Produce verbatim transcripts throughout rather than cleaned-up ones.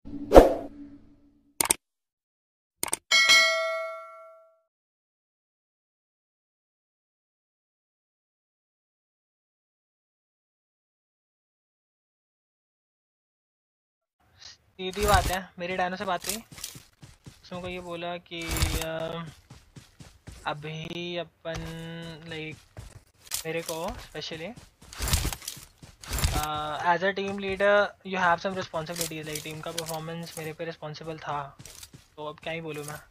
सीधी बात है, मेरी डायनो से बात हुई, उसने को ये बोला कि अ, अभी अपन लाइक मेरे को specially as a team leader you have some responsibilities, like team का परफॉर्मेंस मेरे पे रिस्पॉन्सिबल था, तो अब क्या ही बोलूँ मैं।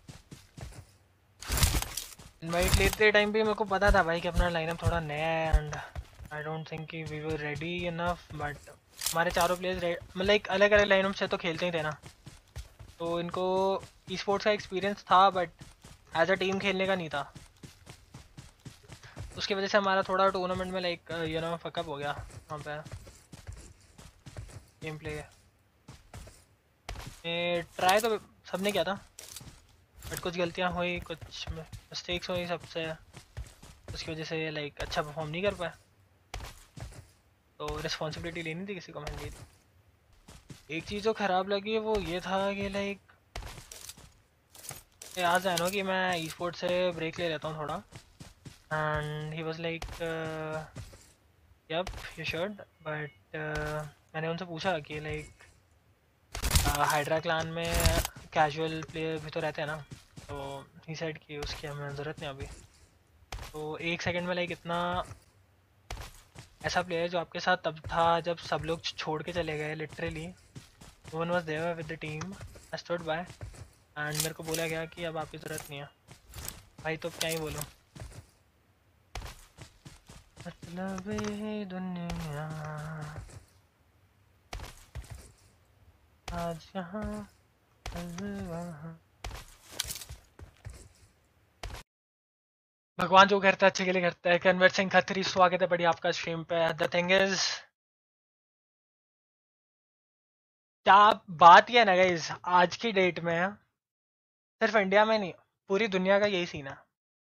इनवाइट लेते टाइम भी मेरे को पता था भाई कि अपना लाइनअप थोड़ा नया है एंड आई डोंट थिंक कि we were ready enough, but हमारे चारों प्लेयर्स मतलब एक अलग अलग लाइनअप से तो खेलते ही थे ना, तो इनको ई स्पोर्ट्स का एक्सपीरियंस था बट एज अ टीम खेलने का नहीं था। उसकी वजह से हमारा थोड़ा टूर्नामेंट में लाइक यू नो फकअप हो गया वहाँ पे गेम प्ले। ट्राई तो सबने किया था बट कुछ गलतियाँ हुई, कुछ मिस्टेक्स हुई सबसे, उसकी वजह से लाइक अच्छा परफॉर्म नहीं कर पाया, तो रिस्पॉन्सिबिलिटी लेनी थी किसी को, मैंने ली थी। एक चीज़ जो ख़राब लगी वो ये था कि लाइक याद है ना कि मैं ई स्पोर्ट से ब्रेक ले लेता हूँ थोड़ा, and he was like yup you should, but मैंने उनसे पूछा कि लाइक हाइड्रा क्लान में कैजुअल प्लेयर भी तो रहते हैं ना, तो ही सेड कि उसकी हमें ज़रूरत नहीं अभी। तो एक सेकंड में लाइक इतना ऐसा प्लेयर जो आपके साथ तब था जब सब लोग छोड़ के चले गए, literally no one was there with the team, I stood by and मेरे को बोला गया कि अब आपकी ज़रूरत नहीं है भाई, तो क्या ही बोलूँ। मतलब ये दुनिया आज यहाँ भगवान जो करता है अच्छे के लिए करता है। कन्वर्ट सिंह खत्री, स्वागत है बढ़िया आपका स्ट्रीम पे। द थिंग इज क्या बात ये है ना गाइस, आज की डेट में सिर्फ इंडिया में नहीं पूरी दुनिया का यही सीन है,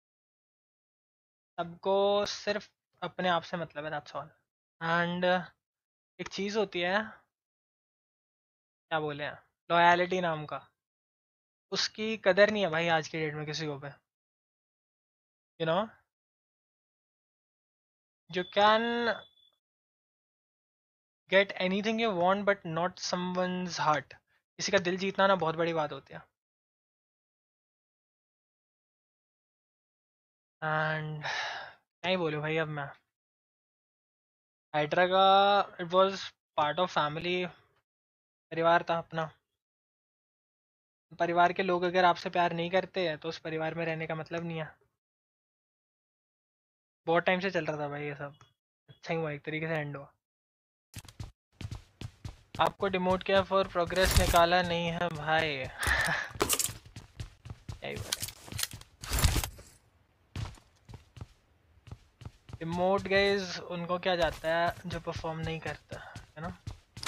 सबको सिर्फ अपने आप से मतलब है, दैट्स ऑल। एंड एक चीज़ होती है क्या बोले हैं, लॉयलिटी नाम का, उसकी कदर नहीं है भाई आज की डेट में किसी को पे, you know you can get anything you want but not someone's heart. किसी का दिल जीतना ना बहुत बड़ी बात होती है। एंड क्या ही बोलूँ भाई, अब मैं हाइड्रा का it was part of family, परिवार था अपना। परिवार के लोग अगर आपसे प्यार नहीं करते हैं तो उस परिवार में रहने का मतलब नहीं है। बहुत टाइम से चल रहा था भाई ये सब, अच्छा ही हुआ एक तरीके से एंड हुआ। आपको डिमोट किया फॉर प्रोग्रेस निकाला नहीं है भाई यही बोले डिमोट गाइज उनको क्या जाता है जो परफॉर्म नहीं करता है ना।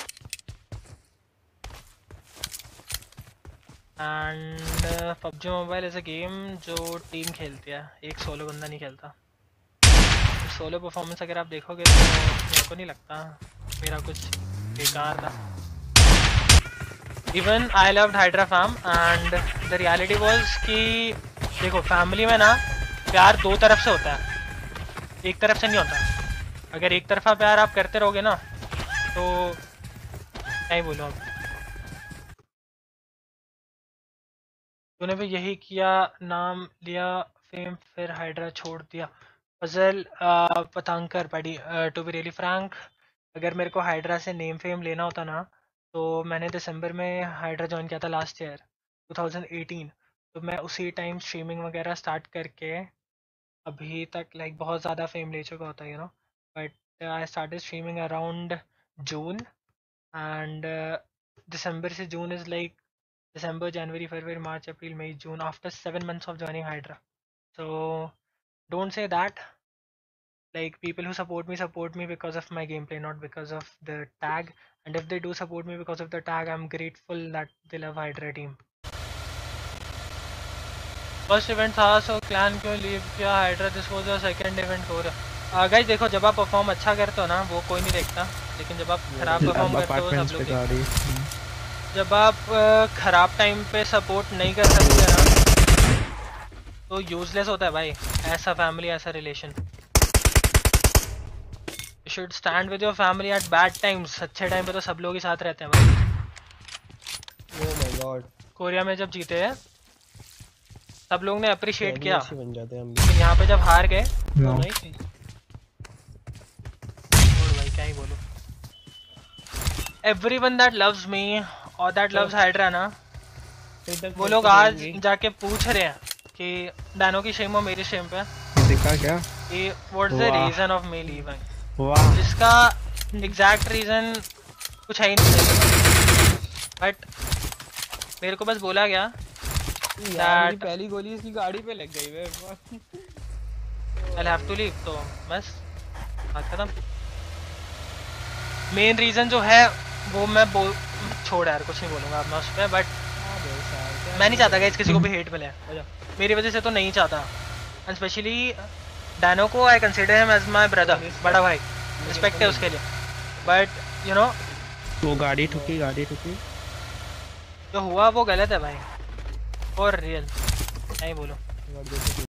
एंड पबजी मोबाइल ऐसा गेम जो टीम खेलती है, एक सोलो बंदा नहीं खेलता। सोलो परफॉर्मेंस अगर आप देखोगे तो मेरे को नहीं लगता मेरा कुछ बेकार था। Even I loved Hydra fam and the reality was कि देखो फैमिली में ना प्यार दो तरफ से होता है, एक तरफ से नहीं होता। अगर एक तरफा प्यार आप करते रहोगे ना तो क्या ही बोलो, अब तूने भी यही किया, नाम लिया फेम फिर हाइड्रा छोड़ दिया। फजल पतंकर पड़ी, टू बी रियली फ्रैंक अगर मेरे को हाइड्रा से नेम फेम लेना होता ना तो मैंने दिसंबर में हाइड्रा ज्वाइन किया था last year two thousand eighteen, तो मैं उसी टाइम स्ट्रीमिंग वगैरह स्टार्ट करके अभी तक लाइक बहुत ज़्यादा फेम ले चुका होता है you know, but I started streaming around June and December से June is like December, January, February, March, April, May, June. After seven months of joining Hydra. So don't say that. Like people who support me support me because of my gameplay, not because of the tag. And if they do support me because of the tag, I'm grateful that they love Hydra team. First event था so clan क्यों leave किया Hydra, this was the second event हो रहा। Guys देखो जब आप perform अच्छा करते हो ना वो कोई नहीं देखता, लेकिन जब आप खराब परफॉर्म करते हो सब लोग देखते हैं। जब आप अ, खराब टाइम पे सपोर्ट नहीं कर सकते ना तो यूजलेस होता है भाई ऐसा फैमिली ऐसा relation. You should stand with your family at bad times. अच्छे टाइम पे तो सब लोग ही साथ रहते हैं भाई। ओह माय गॉड, कोरिया में जब जीते हैं सब लोग ने अप्रिशिएट किया, ऐसे बन जाते हैं हम लेकिन यहाँ पे जब हार गए तो No. नहीं थी। और भाई क्या ही बोलूं। एवरीवन दैट लव्स मी और दैट लव्स हाइड्रा ना वो लोग आज जाके पूछ रहे हैं कि डैनो की शेम हो मेरी शेम पे दिखा क्या? कि व्हाट्स द वाह। Reason of me leaving. वाह। इसका एग्जैक्ट रीजन कुछ है ही नहीं, बट मेरे को बस बोला गया यार मेरी that पहली गोली इसकी गाड़ी पे लग गई वे। I'll have to leave, तो बस बात खत्म। मेन रीजन जो है वो मैं बोल छोड़ यार कुछ नहीं बोलूंगा अब मैं उस पर, बट मैं नहीं चाहता गाइस किसी को भी हेट मिले मेरी वजह से, तो नहीं चाहता। एंड स्पेशली डैनो को I consider him as my brother, बड़ा भाई, रिस्पेक्ट है उसके लिए, बट यू नो वो गाड़ी ठुकी गाड़ी ठुकी जो हुआ वो गलत है भाई, फॉर रियल नहीं बोलो।